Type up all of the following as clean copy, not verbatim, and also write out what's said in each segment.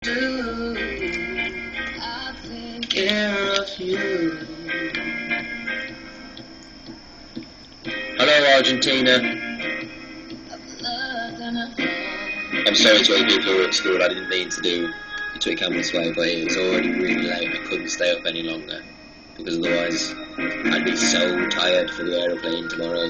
do. I'll take care of you. Hello, Argentina. I'm sorry to all the people who are at school. I didn't mean to do the Twitcam this way, but it was already really late. I couldn't stay up any longer because otherwise I'd be so tired for the aeroplane tomorrow.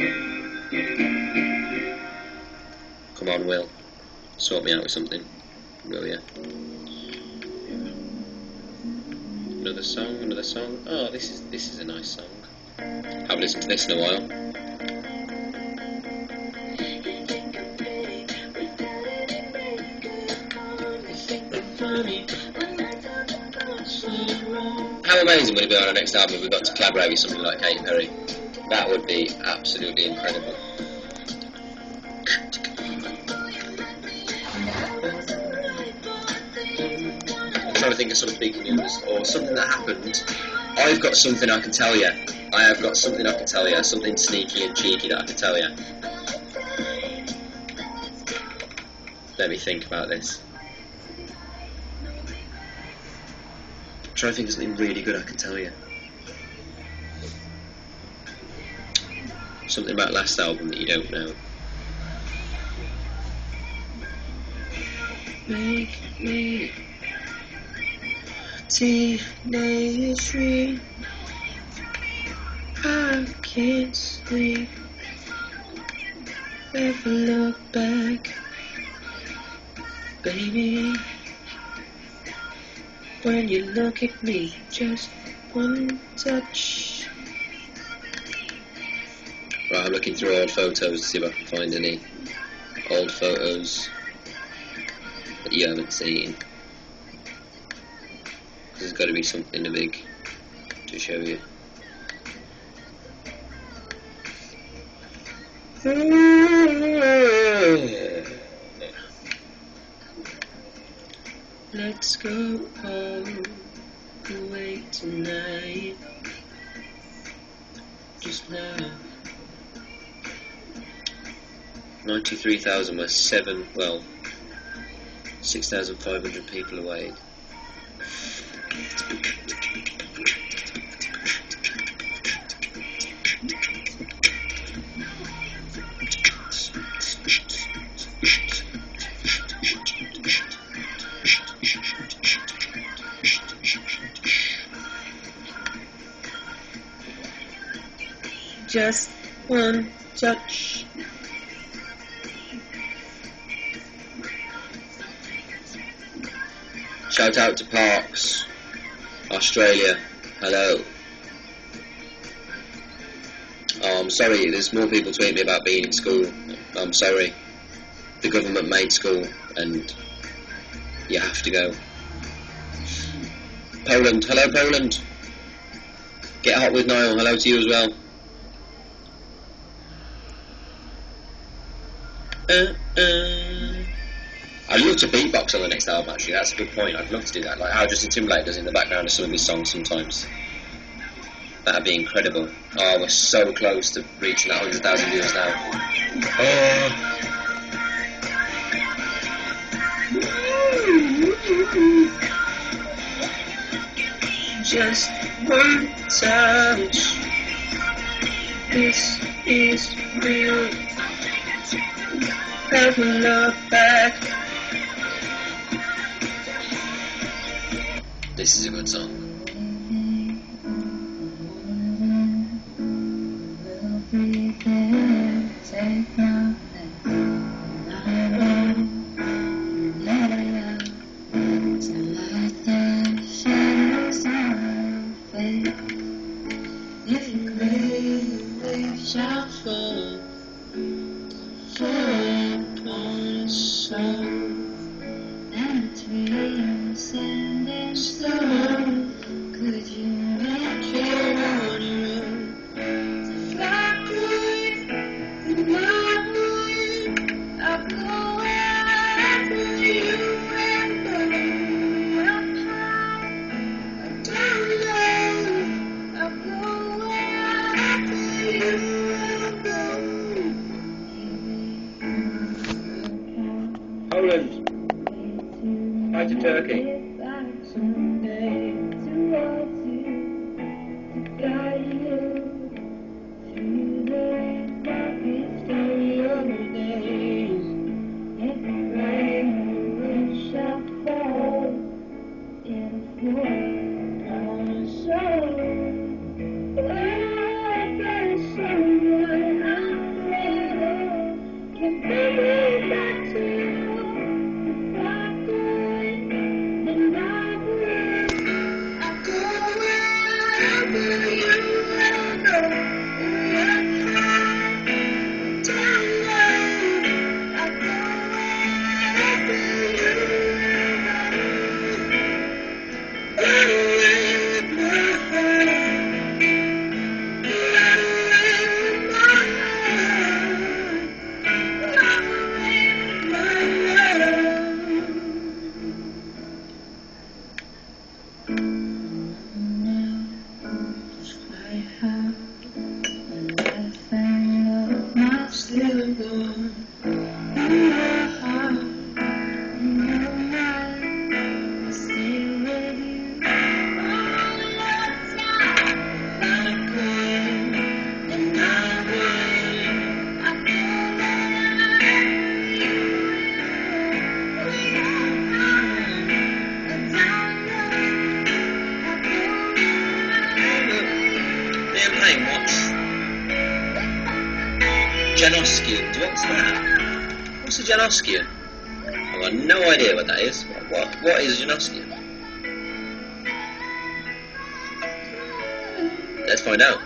Come on, Will. Sort me out with something, will ya? Another song. Oh, this is a nice song. Haven't listened to this in a while. How amazing would it be on our next album if we got to collaborate with something like Katy Perry? That would be absolutely incredible. I'm trying to think of some big news or something that happened. I've got something I can tell you. I have got something I can tell you. Something sneaky and cheeky that I can tell you. Let me think about this. I'm trying to think of something really good I can tell you. Something about last album that you don't know. Make me teenage dream. I can't sleep. Never look back, baby. When you look at me, just one touch. Right, I'm looking through old photos to see if I can find any old photos that you haven't seen. There's got to be something big to show you. Let's go all the way tonight. Just now. 93,000 were 6,500 people away. Just one touch. Shout out to Parks, Australia. Hello. Oh, I'm sorry, there's more people tweeting me about being in school. I'm sorry. The government made school and you have to go. Poland, hello Poland. Get hot with Niall, hello to you as well. I'd love to beatbox on the next album actually, that's a good point. I'd love to do that, like how Justin Timberlake does in the background of some of his songs sometimes. That'd be incredible. Oh, we're so close to reaching that 100,000 views now. Just one touch. This is real. Never look back. This is a good song. And dreams and stone. How's your turkey? What's that? What's a Janoskian? I've got no idea what that is. What is a Janoskian? Let's find out.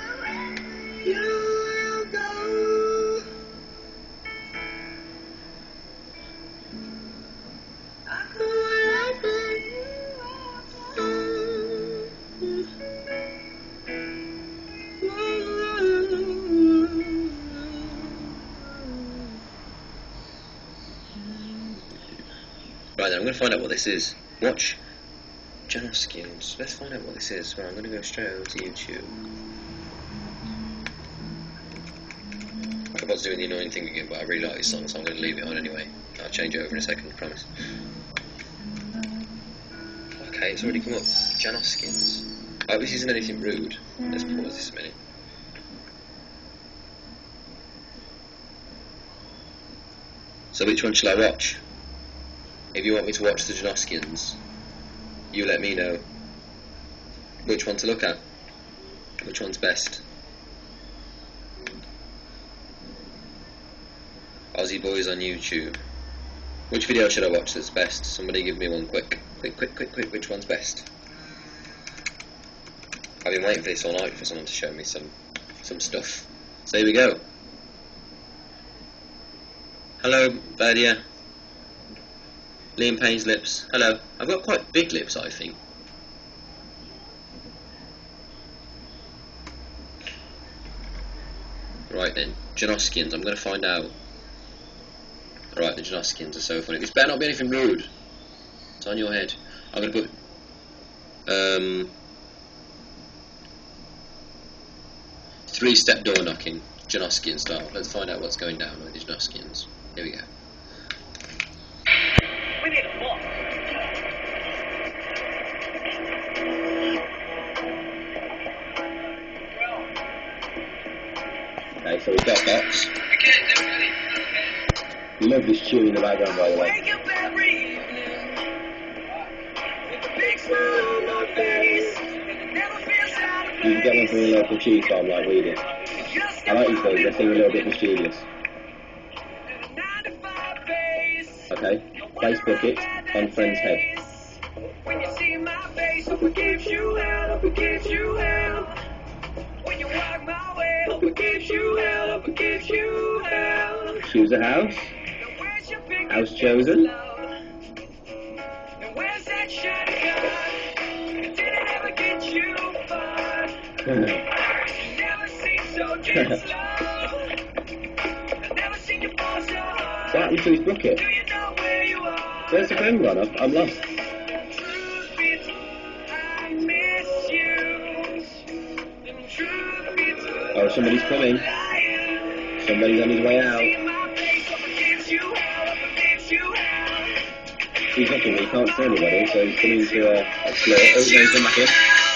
Right then, I'm going to find out what this is. Watch Janoskians. Let's find out what this is. Right, I'm going to go straight over to YouTube. I was doing the annoying thing again, but I really like this song, so I'm going to leave it on anyway. I'll change it over in a second, I promise. Okay, it's already come up. Janoskians. I hope this isn't anything rude. Let's pause this a minute. So which one shall I watch? If you want me to watch the Janoskians, you let me know which one to look at. Which one's best? Aussie Boys on YouTube. Which video should I watch that's best? Somebody give me one quick. Quick, which one's best? I've been waiting for this all night for someone to show me some stuff. So here we go. Hello, Badia. Liam Payne's lips. Hello. I've got quite big lips, I think. Right then, Janoskians. I'm going to find out. Right, the Janoskians are so funny. This better not be anything rude. It's on your head. I'm going to put... three-step door knocking. Janoskian style. Let's find out what's going down with the Janoskians. Here we go. We need a boss. Okay, so we've got box. We love this tune in the background, by the way. Wake up every evening with a big smile on my face. Never feels out of place. You can get one from the local cheese farm like we did. I like these things, they seem a little bit mischievous. Okay, Facebook it on friend's head. When you see my face, hope it gives you hell, hope it gives you hell. When you walk my way, hope it gives you hell, hope it gives you hell. Choose a house. House chosen. And where's that shiny gun? Did it ever get you far? Never seemed so just slow. I've never seen you fall so hard. What happened to his bucket? Do you know where you are? Where's the phone gone? I'm lost. Truth be told, I miss you. And truth be told, Oh, somebody's coming. Somebody's on his way out. see my face, hope it gives you hell, hope it gives you hell. He's looking, but he can't see anybody, so he's coming to explore. Oh, no, he's gone back in.